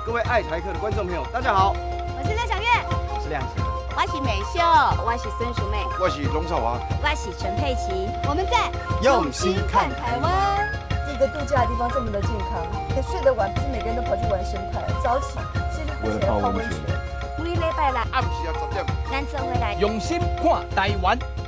各位爱台客的观众朋友，大家好， 我是廖小月， 我是亮子， 我是美秀，我是孙淑妹， 我是龙少华， 我是陈佩琪。我们在用心看台湾。 一个度假的地方这么的健康，可睡得晚，不是每个人都跑去玩生态。早起其实不是泡温泉。 每礼拜六暗时10点， 咱做回来用心看台湾。